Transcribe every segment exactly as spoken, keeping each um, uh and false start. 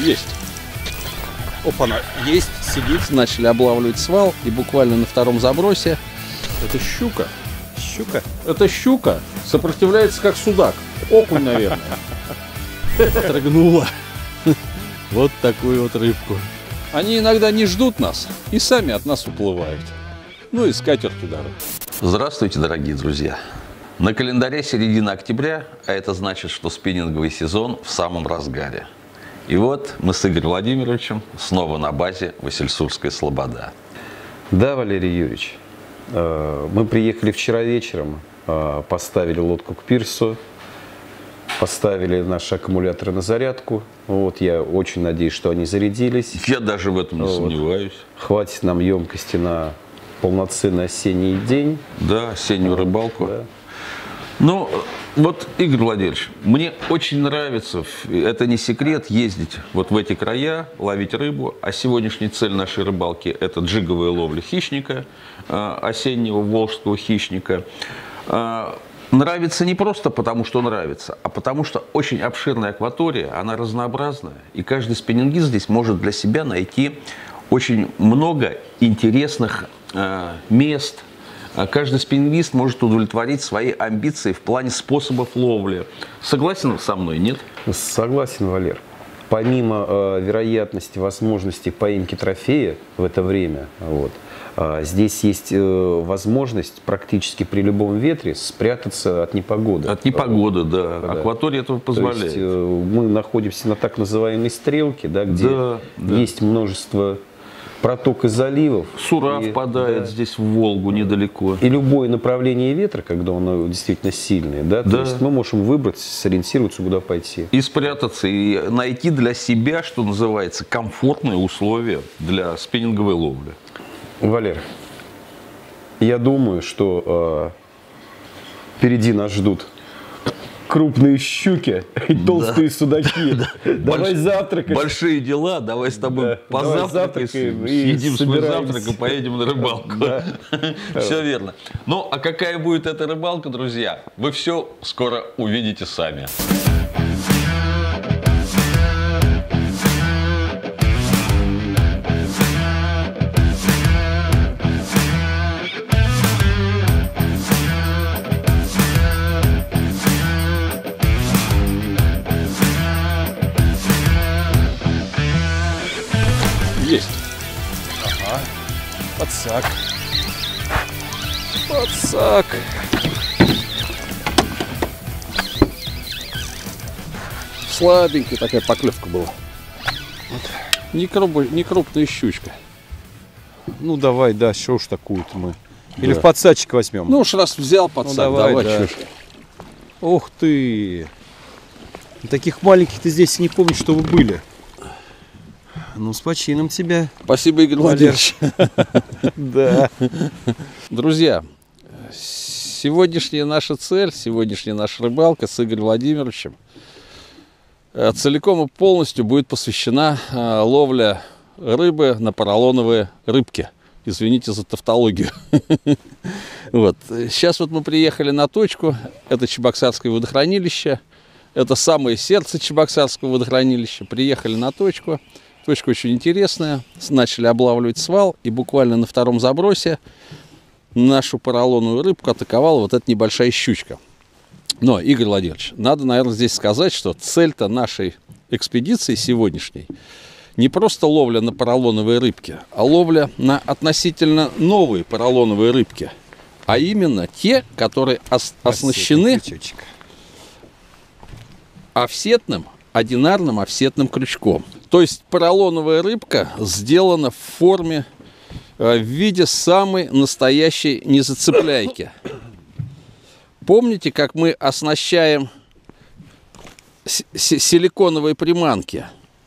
Есть. Опа-на, есть, сидит. Начали облавливать свал, и буквально на втором забросе. Это щука. Щука? Это щука. Сопротивляется как судак. Окунь, наверное. Отрыгнула. Вот такую вот рыбку. Они иногда не ждут нас и сами от нас уплывают. Ну и с катертью дорог. Здравствуйте, дорогие друзья! На календаре середина октября, а это значит, что спиннинговый сезон в самом разгаре. И вот мы с Игорем Владимировичем снова на базе Васильсурская Слобода. Да, Валерий Юрьевич, мы приехали вчера вечером, поставили лодку к пирсу, поставили наши аккумуляторы на зарядку. Вот, я очень надеюсь, что они зарядились. Я даже в этом не вот. сомневаюсь. Хватит нам емкости на полноценный осенний день. Да, осеннюю вот, рыбалку. Да. Ну, вот, Игорь Владимирович, мне очень нравится, это не секрет, ездить вот в эти края, ловить рыбу. А сегодняшняя цель нашей рыбалки – это джиговая ловля хищника, осеннего волжского хищника. Нравится не просто потому, что нравится, а потому что очень обширная акватория, она разнообразная. И каждый спиннингист здесь может для себя найти очень много интересных э, мест. Каждый спиннингист может удовлетворить свои амбиции в плане способов ловли. Согласен со мной, нет? Согласен, Валер. Помимо э, вероятности, возможности поимки трофея в это время, вот, э, здесь есть э, возможность практически при любом ветре спрятаться от непогоды. От непогоды, да. да. Акватория этого позволяет. То есть, э, мы находимся на так называемой стрелке, да, где да, да. есть множество проток и заливов. Сура и, впадает да, здесь в Волгу недалеко. И любое направление ветра, когда он действительно сильный, да, да. то есть мы можем выбрать, сориентироваться, куда пойти. И спрятаться, и найти для себя, что называется, комфортные условия для спиннинговой ловли. Валер, я думаю, что э, впереди нас ждут крупные щуки и толстые да. судаки. Да. Давай Больш... завтракать. Большие дела, давай с тобой да. позавтракаем, съедим свой завтрак и поедем на рыбалку. Да. Все верно. Ну, а какая будет эта рыбалка, друзья, вы все скоро увидите сами. Есть. Ага. Подсак. Подсак. Слабенькая такая поклевка была. Вот. Не, круп, не крупная щучка. Ну давай, да, что уж такую-то мы. Или да. в подсадчик возьмем. Ну уж раз взял подсак, ну, давай, давай да. Ух ты. Таких маленьких-то здесь не помню, что вы были. Ну, с почином тебя. Спасибо, Игорь Владимирович. Да. Друзья, сегодняшняя наша цель, сегодняшняя наша рыбалка с Игорем Владимировичем целиком и полностью будет посвящена ловле рыбы на поролоновые рыбки. Извините за тавтологию. Вот. Сейчас вот мы приехали на точку. Это Чебоксарское водохранилище. Это самое сердце Чебоксарского водохранилища. Приехали на точку. Точка очень интересная. Начали облавливать свал, и буквально на втором забросе нашу поролоновую рыбку атаковала вот эта небольшая щучка. Но, Игорь Владимирович, надо, наверное, здесь сказать, что цель-то нашей экспедиции сегодняшней не просто ловля на поролоновые рыбки, а ловля на относительно новые поролоновые рыбки. А именно те, которые ос оснащены офсетным, одинарным офсетным крючком. То есть поролоновая рыбка сделана в форме, в виде самой настоящей незацепляйки. Помните, как мы оснащаем силиконовые приманки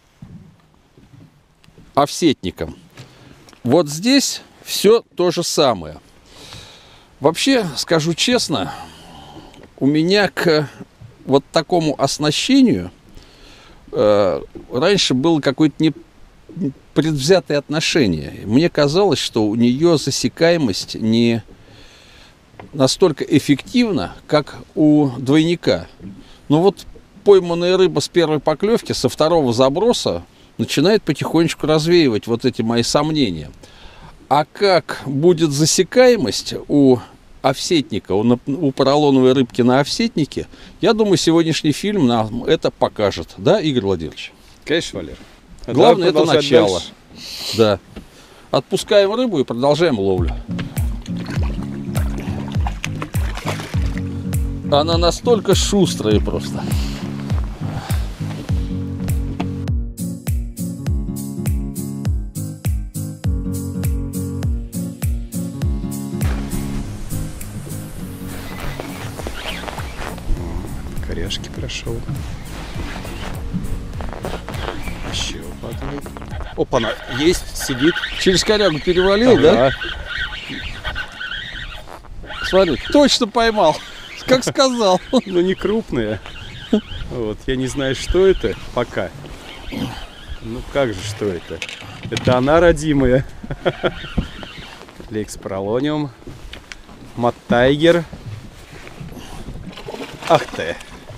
офсетником? Вот здесь все то же самое. Вообще, скажу честно, у меня к вот такому оснащению раньше было какое-то непредвзятое отношение. Мне казалось, что у нее засекаемость не настолько эффективна, как у двойника. Но вот пойманная рыба с первой поклевки, со второго заброса, начинает потихонечку развеивать вот эти мои сомнения. А как будет засекаемость у офсетника, у, у поролоновой рыбки на офсетнике, я думаю, сегодняшний фильм нам это покажет. Да, Игорь Владимирович? Конечно, Валер. А главное, это начало. Дальше. Да. Отпускаем рыбу и продолжаем ловлю. Она настолько шустрая просто. Коряшки прошел. Еще падает. Опа-на, есть, сидит. Через корягу перевалил, Ага. да? Смотри, точно поймал, как сказал. Но не крупные. Вот, я не знаю, что это пока. Ну как же, что это? Это она, родимая. Лекс Поролониум. Маттайгер. Ах ты.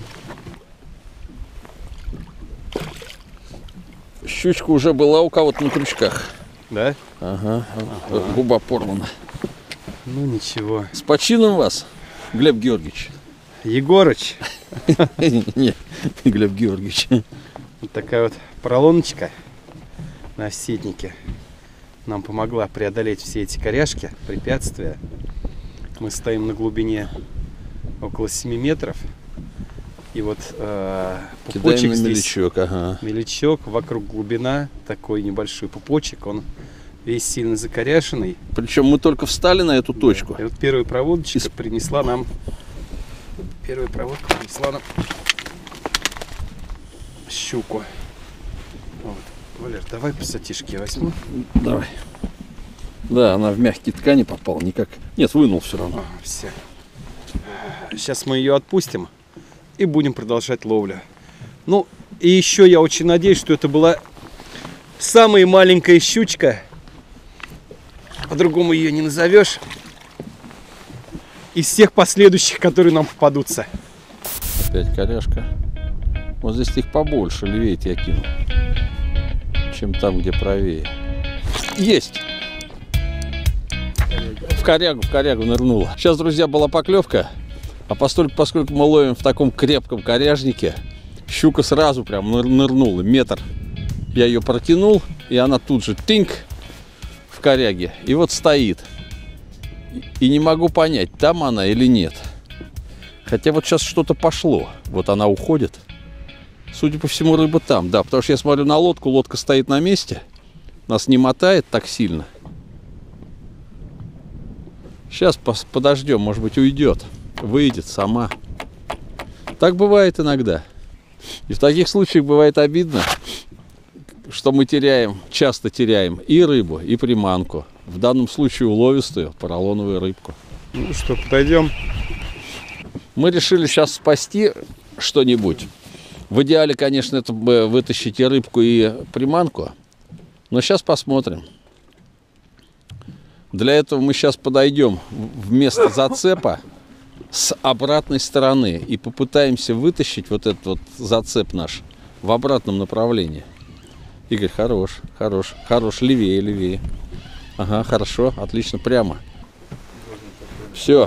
Щучка уже была у кого-то на крючках. Да? Ага, ага. Губа порвана. Ну ничего. С почином вас, Глеб Георгиевич. Егорыч. Нет, Глеб Георгиевич. Вот такая вот поролоночка на офсетнике нам помогла преодолеть все эти коряшки, препятствия. Мы стоим на глубине около семи метров. И вот э, пупочек Кидаем на здесь, мелячок, ага. мелячок, вокруг глубина, такой небольшой пупочек, он весь сильно закоряшенный. Причем мы только встали на эту точку. И вот первая проводочка Из... принесла нам, первая проводка принесла нам щуку. Вот. Валер, давай пассатишки я возьму. Давай. Да, она в мягкие ткани попала, никак. Нет, вынул все равно. Ага, все. Сейчас мы ее отпустим и будем продолжать ловлю. Ну, и еще я очень надеюсь, что это была самая маленькая щучка. По-другому ее не назовешь. Из всех последующих, которые нам попадутся. Опять коряшка. Вот здесь их побольше, левее я кинул, чем там, где правее. Есть! В корягу, в корягу нырнула. Сейчас, друзья, была поклевка. А поскольку, поскольку мы ловим в таком крепком коряжнике, щука сразу прям ныр нырнула. Метр. Я ее протянул, и она тут же тыньк в коряге. И вот стоит. И не могу понять, там она или нет. Хотя вот сейчас что-то пошло. Вот она уходит. Судя по всему, рыба там. Да, потому что я смотрю на лодку, лодка стоит на месте. Нас не мотает так сильно. Сейчас подождем, может быть, уйдет. Выйдет сама. Так бывает иногда. И в таких случаях бывает обидно, что мы теряем, часто теряем и рыбу, и приманку. В данном случае уловистую поролоновую рыбку. Ну что, подойдем. Мы решили сейчас спасти что-нибудь. В идеале, конечно, это бы вытащить и рыбку, и приманку. Но сейчас посмотрим. Для этого мы сейчас подойдем в место зацепа с обратной стороны и попытаемся вытащить вот этот вот зацеп наш в обратном направлении. Игорь, хорош, хорош, хорош, левее, левее. Ага, хорошо, отлично, прямо. Все.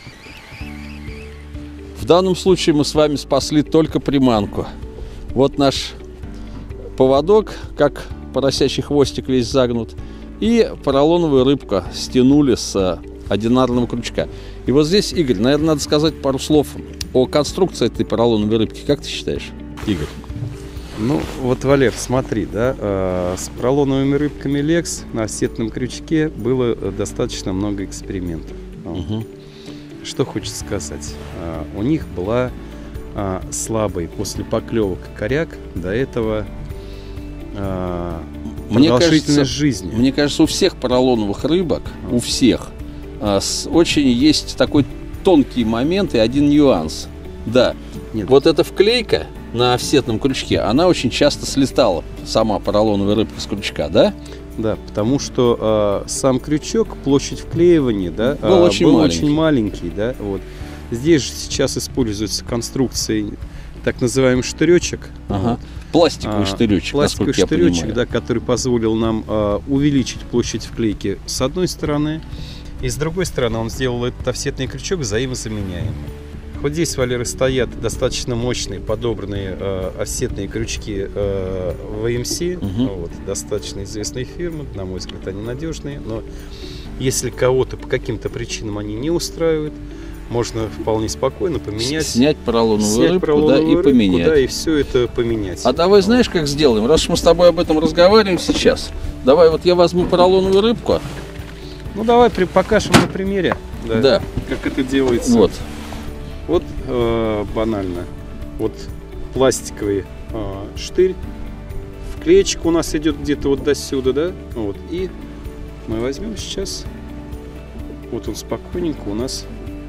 В данном случае мы с вами спасли только приманку. Вот наш поводок, как поросячий хвостик весь загнут. И поролоновую рыбку стянули с одинарного крючка. И вот здесь, Игорь, наверное, надо сказать пару слов о конструкции этой поролоновой рыбки. Как ты считаешь, Игорь? Ну, вот, Валер, смотри, да, э, с поролоновыми рыбками Лекс на офсетном крючке было достаточно много экспериментов. Угу. Что хочется сказать? Э, у них была э, слабый после поклевок коряк до этого э, мне продолжительность кажется, жизни. Мне кажется, у всех поролоновых рыбок, у всех, э, с, очень есть такой тонкий момент и один нюанс. Да, Нет. Вот эта вклейка на офсетном крючке, она очень часто слетала, сама поролоновая рыбка с крючка, да? Да, потому что э, сам крючок, площадь вклеивания, да, был, э, очень, был маленький. очень маленький, да, вот. Здесь же сейчас используется конструкция, так называемый штыречек. Ага. Вот. Пластиковый а, штыречек, пластиковый насколько я штыречек, понимаю. да, который позволил нам а, увеличить площадь вклейки с одной стороны, и с другой стороны он сделал этот офсетный крючок взаимозаменяемым. Вот здесь, Валеры, стоят достаточно мощные подобранные э, офсетные крючки э, ви эм си, Угу. вот, достаточно известные фирмы, на мой взгляд, они надежные, но если кого-то по каким-то причинам они не устраивают, можно вполне спокойно поменять. Снять поролоновую снять рыбку, поролоновую да, и рыбку, поменять. да, и все это поменять. А давай знаешь, как сделаем? Раз уж мы с тобой об этом разговариваем сейчас, давай вот я возьму поролоновую рыбку. Ну давай при, покажем на примере, да, Да. как это делается. Вот. Вот э, банально. Вот пластиковый э, штырь. Вклеечка у нас идет где-то вот до сюда, да? Вот. И мы возьмем сейчас. Вот он спокойненько у нас,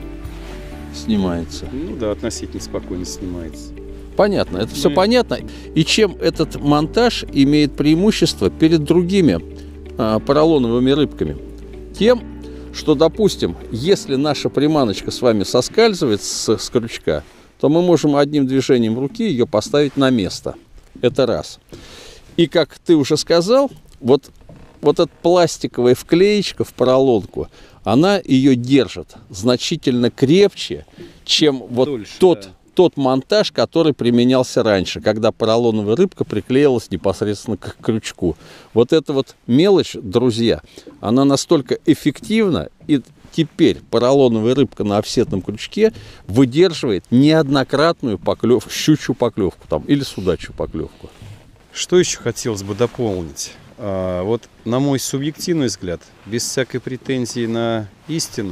Снимается. ну да, относительно спокойно снимается. Понятно, это все Мы- понятно. И чем этот монтаж имеет преимущество перед другими а, поролоновыми рыбками? Тем, что, допустим, если наша приманочка с вами соскальзывает с, с крючка, то мы можем одним движением руки ее поставить на место. Это раз. И как ты уже сказал, вот, вот эта пластиковая вклеечка в поролонку, она ее держит значительно крепче, чем вот Дольше, тот, да. тот монтаж, который применялся раньше, когда поролоновая рыбка приклеилась непосредственно к крючку. Вот эта вот мелочь, друзья, она настолько эффективна, и теперь поролоновая рыбка на офсетном крючке выдерживает неоднократную поклев, щучью поклевку там, или судачью поклевку. Что еще хотелось бы дополнить? А, вот на мой субъективный взгляд, без всякой претензии на истину,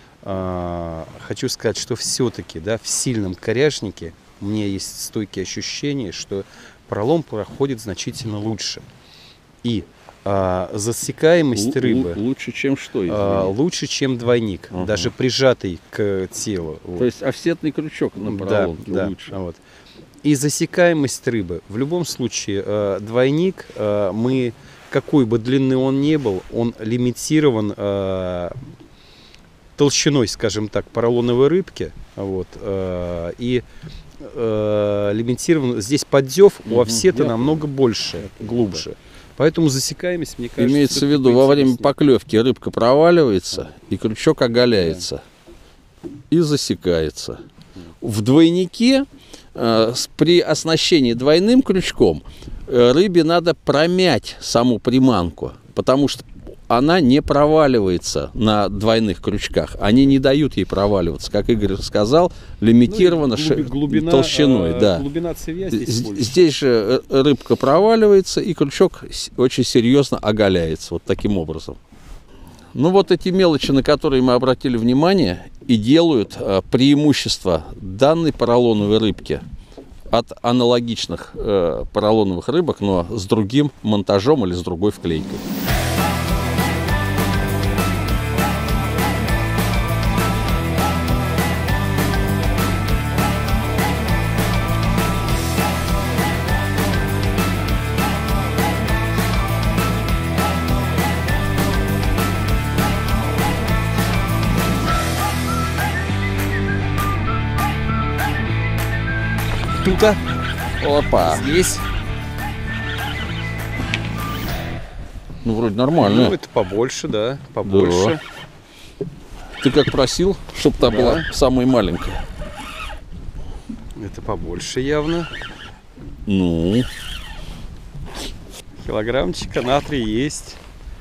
а, хочу сказать, что все-таки, да, в сильном коряжнике у меня есть стойкие ощущения, что пролом проходит значительно лучше. И а, засекаемость Л- рыбы л- лучше, чем что? а, извини? лучше, чем двойник, Ага. даже прижатый к телу. Вот. То есть офсетный крючок на поролонке Да, да, лучше. вот. И засекаемость рыбы. В любом случае, э, двойник, э, мы, какой бы длины он ни был, он лимитирован э, толщиной, скажем так, поролоновой рыбки. Вот, э, и э, лимитирован, здесь поддев у Мгм, офсета я намного больше, глубже. Поэтому засекаемость, мне кажется, Имеется в всё-таки виду, во время поинтереснее. поклевки рыбка проваливается, и крючок оголяется, и засекается. В двойнике э, с- при оснащении двойным крючком э, рыбе надо промять саму приманку, потому что она не проваливается на двойных крючках. Они не дают ей проваливаться. Как Игорь сказал, лимитирована Ну, и ши- глуби- глубина, толщиной. э, да. глубина цевья здесь З- больше. Здесь же э, рыбка проваливается, и крючок с- очень серьезно оголяется вот таким образом. Ну вот эти мелочи, на которые мы обратили внимание, и делают э, преимущество данной поролоновой рыбки от аналогичных э, поролоновых рыбок, но с другим монтажом или с другой вклейкой. Тут-то, Опа! здесь. Ну, вроде Ну, нормально. это побольше, да, побольше. Ты как просил, чтобы та Да. была самая маленькая. Это побольше явно. Ну, Килограммчика натрия есть.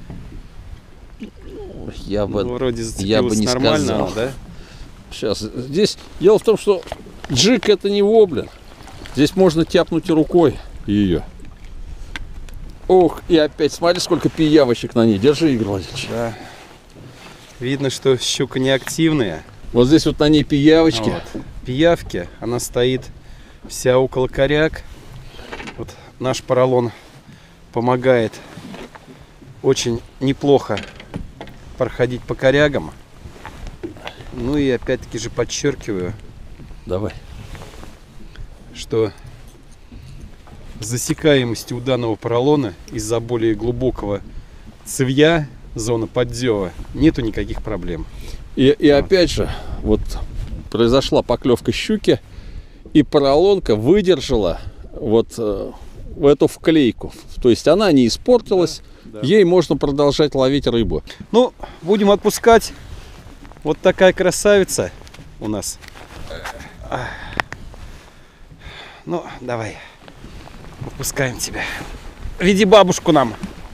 я бы... Ну, вроде я бы зацепилась не нормально, сказал. она, да? Сейчас, здесь дело в том, что джиг это не воблер. Здесь можно тяпнуть и рукой ее. Ох, и опять, смотри, сколько пиявочек на ней. Держи, Игорь Владимирович. Да. Видно, что щука неактивная. Вот здесь вот на ней пиявочки. Вот. Пиявки, она стоит вся около коряк. Вот наш поролон помогает очень неплохо проходить по корягам. Ну и опять-таки же подчеркиваю, Давай. что засекаемости у данного поролона из-за более глубокого цевья, зона поддева, нету никаких проблем. И, и опять же, вот произошла поклевка щуки, и поролонка выдержала вот э, в эту вклейку. То есть она не испортилась, Да, да. ей можно продолжать ловить рыбу. Ну, будем отпускать. Вот такая красавица у нас. Ну, давай. Отпускаем тебя. Веди бабушку нам.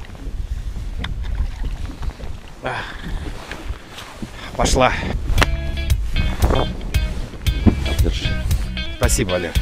Пошла. Держи. Спасибо, Валер.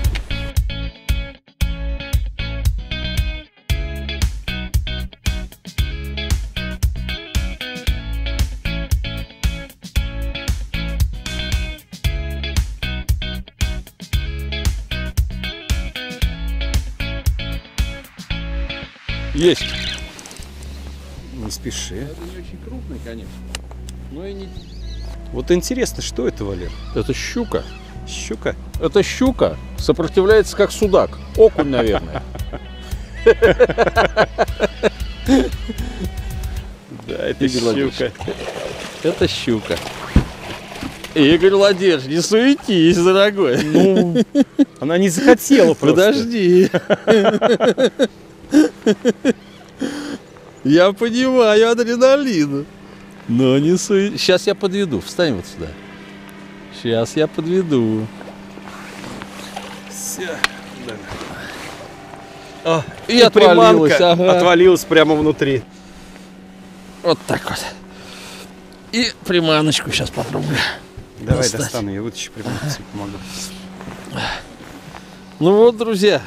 Есть. Не спеши. Это не очень крупный, конечно. Но и не... Вот интересно, что это, Валер? Это щука. Щука? Эта щука сопротивляется как судак. Окунь, наверное. Да, это Игорь Владимирович. щука. Это щука. Игорь Владимирович, не суетись, дорогой. Ну, она не захотела просто. Подожди. Я понимаю адреналин. Но не суетись. Сейчас я подведу. Встань вот сюда. Сейчас я подведу. Все. Да. А, И отвалилась, приманка ага. отвалилась прямо внутри. Вот так вот. И приманочку сейчас попробую. Давай достать. достану, я вытащу приманку, тебе помогу. Ну вот, друзья,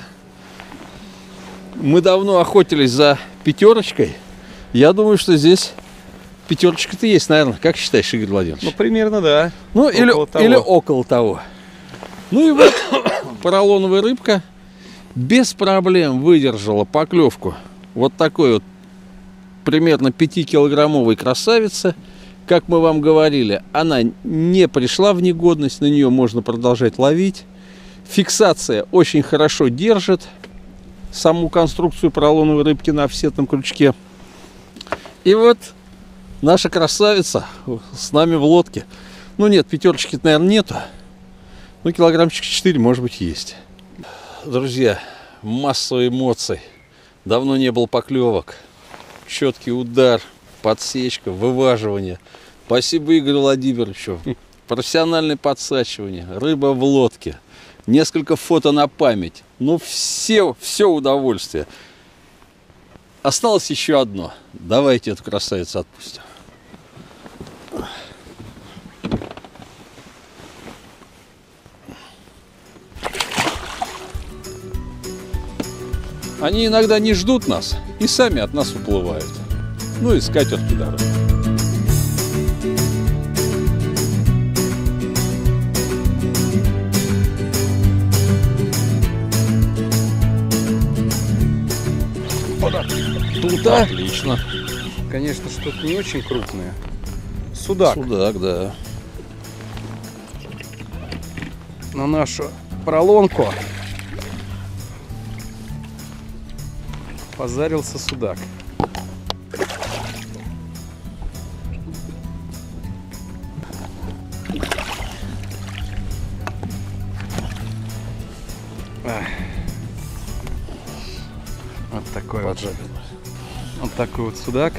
мы давно охотились за пятерочкой. Я думаю, что здесь пятерочка-то есть, наверное. Как считаешь, Игорь Владимирович? Ну, примерно, да. Ну, или, около того. или около того. Ну и вот поролоновая рыбка без проблем выдержала поклевку вот такой вот примерно пятикилограммовой красавицы. Как мы вам говорили, она не пришла в негодность, на нее можно продолжать ловить. Фиксация очень хорошо держит саму конструкцию поролоновой рыбки на офсетном крючке. И вот наша красавица с нами в лодке. Ну нет, пятерочки, наверное, нету. Ну, килограммчик четыре, может быть, есть. Друзья, масса эмоций. Давно не было поклевок. Четкий удар, подсечка, вываживание. Спасибо Игорю Владимировичу. Профессиональное подсачивание, рыба в лодке. Несколько фото на память. Ну, все, все удовольствие. Осталось еще одно. Давайте эту красавицу отпустим. Они иногда не ждут нас и сами от нас уплывают. Ну и с катертью дорога. Тут, а? Отлично. Конечно, что-то не очень крупное. Судак. Судак, да. На нашу поролонку позарился судак. Ах. Вот такой вот. Вот такой вот судак.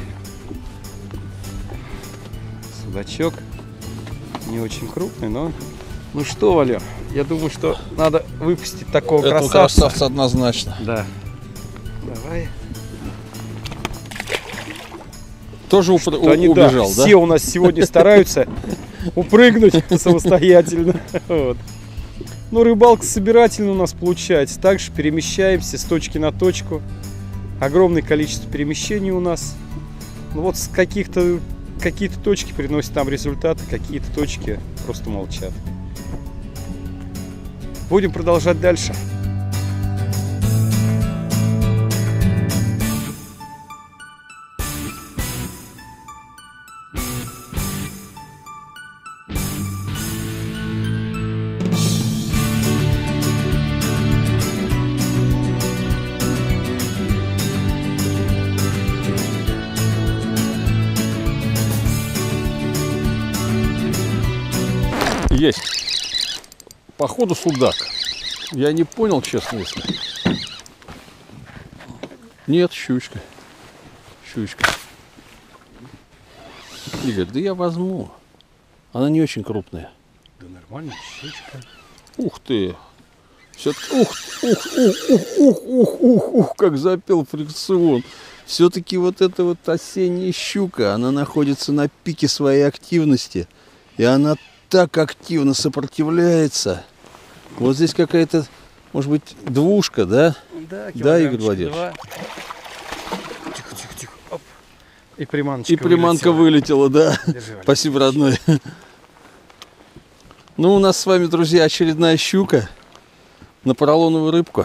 Судачок. Не очень крупный, но... Ну что, Валер, я думаю, что надо выпустить такого Этого красавца. красавца однозначно. Да. Давай. Тоже упр... у- Они, убежал, да, да? все у нас сегодня стараются упрыгнуть самостоятельно. Вот. Ну, рыбалка собирательная у нас получается. Также перемещаемся с точки на точку. Огромное количество перемещений у нас. Ну, вот с каких-то какие-то точки приносят нам результаты, какие-то точки просто молчат. Будем продолжать дальше. Есть. Походу судак. Я не понял, честно, если. Нет, щучка. Щучка. Игорь, да я возьму. Она не очень крупная. Да нормально, щучка. Ух ты. Все... Ух, ух, ух, ух, ух, ух, ух, ух, как запел фрикцион. Все-таки вот эта вот осенняя щука, она находится на пике своей активности. И она так активно сопротивляется. Вот здесь какая-то, может быть, двушка, да? Да, Да, Игорь Владимирович. два. Тихо, тихо, тихо. Оп. И приманочка И приманка вылетела, да. Держи, Валерий. Спасибо, родной. Ну, у нас с вами, друзья, очередная щука на поролоновую рыбку.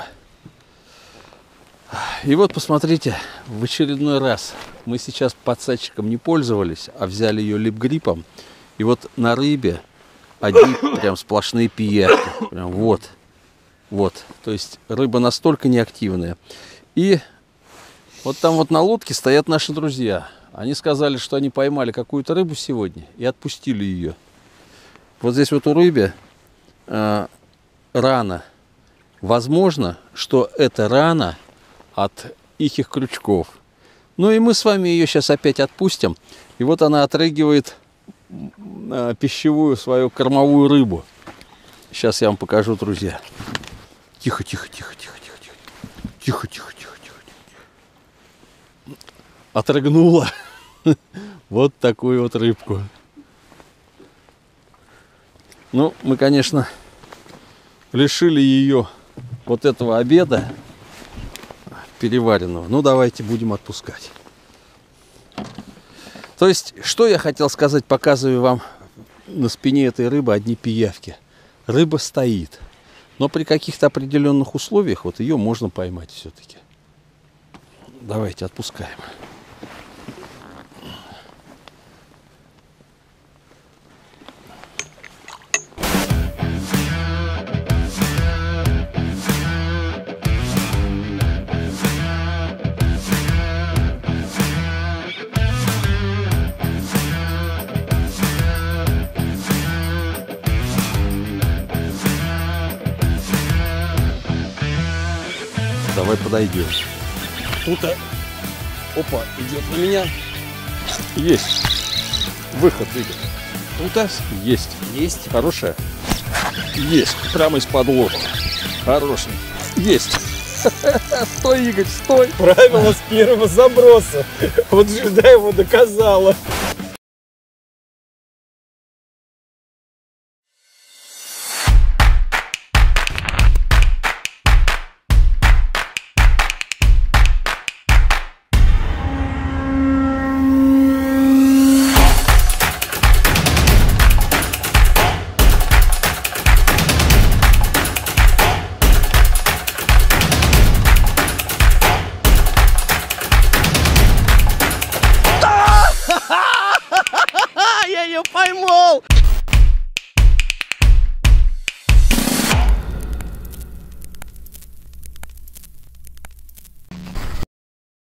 И вот, посмотрите, в очередной раз мы сейчас подсадчиком не пользовались, а взяли ее лип-гриппом. И вот на рыбе одни прям сплошные пиявки. Прям вот. Вот. То есть рыба настолько неактивная. И вот там вот на лодке стоят наши друзья. Они сказали, что они поймали какую-то рыбу сегодня и отпустили ее. Вот здесь вот у рыбы э, рана. Возможно, что это рана от ихих крючков. Ну и мы с вами ее сейчас опять отпустим. И вот она отрыгивает э, пищевую свою кормовую рыбу. Сейчас я вам покажу, друзья. Тихо, тихо, тихо, тихо, тихо, тихо. Тихо, тихо, тихо, тихо, тихо. Отрыгнула. Вот такую вот рыбку. Ну, мы, конечно, лишили ее вот этого обеда переваренного. Ну, давайте будем отпускать. То есть, что я хотел сказать, показываю вам на спине этой рыбы одни пиявки. Рыба стоит, но при каких-то определенных условиях вот ее можно поймать все-таки. Давайте отпускаем. Давай подойдем. Тут, опа, идет на меня. Есть. Выход, Игорь. Тут есть. Есть. Хорошая. Есть. Прямо из-под лодки. Хорошая. Есть. Стой, Игорь, стой. Правило с первого заброса. Вот Жильда его доказала. Я ее поймал!